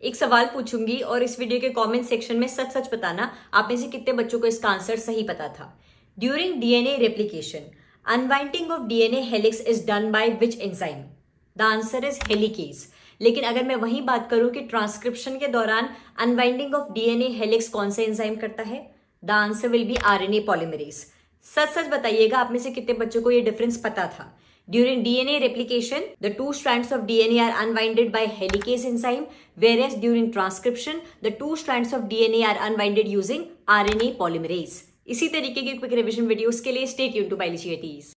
एक सवाल पूछूंगी और इस वीडियो के कमेंट सेक्शन में सच सच बताना आप में से कितने बच्चों को इसका आंसर सही पता था। During DNA replication unwinding of DNA helix is done by which enzyme? The answer is helicase. लेकिन अगर मैं वही बात करूं कि ट्रांसक्रिप्शन के दौरान अनवाइंडिंग ऑफ डीएनए हेलिक्स कौन सा एंजाइम करता है, the answer will be RNA polymerase. सच सच बताइएगा आप में से कितने बच्चों को ये डिफरेंस पता था। During DNA replication, the two strands of DNA are unwinded by helicase enzyme, whereas during transcription, the two strands of DNA are unwinded using RNA polymerase. इसी तरीके की क्विक रिवीजन वीडियोस के लिए stay tuned to Biology ATs.